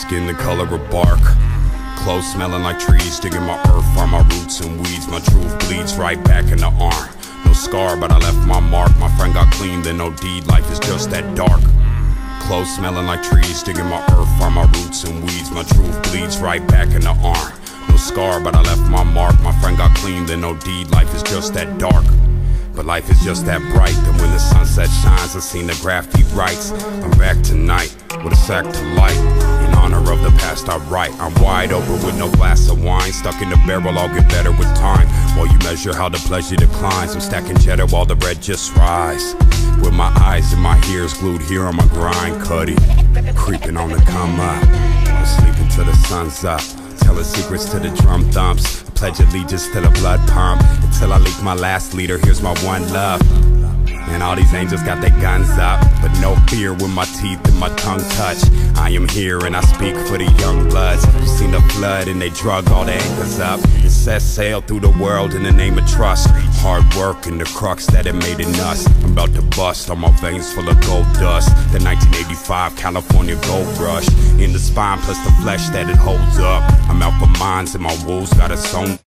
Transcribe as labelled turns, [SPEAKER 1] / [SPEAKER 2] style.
[SPEAKER 1] skin the color of bark. Clothes smelling like trees, digging my earth, find my roots and weeds. My truth bleeds right back in the arm. No scar, but I left my mark. My friend got clean, then no deed. Life is just that dark. Clothes smelling like trees, digging my earth, find my roots and weeds. My truth bleeds right back in the arm. No scar, but I left my mark. My friend got clean, then no deed. Life is just that dark. But life is just that bright. And when the sunset shines, I seen the graffiti writes. I'm back tonight with a sack to light. In honor of the past I write. I'm wide open with no glass of wine. Stuck in the barrel, I'll get better with time. While you measure how the pleasure declines, I'm stacking cheddar while the red just rise. With my eyes and my ears glued here on my grind. Cuddy, creeping on the come up. I'm sleeping till the sun's up. Telling secrets to the drum thumps. Pledge allegiance to the blood pump. Until I leak my last leader, here's my one love. And all these angels got their guns up, but no fear when my teeth and my tongue touch. I am here and I speak for the young bloods. You seen the flood and they drug all the anchors up and set sail through the world in the name of trust. Hard work and the crux that it made in us. I'm about to bust, all my veins full of gold dust. The 1985 California gold rush in the spine plus the flesh that it holds up. I'm out for mines and my wolves got its own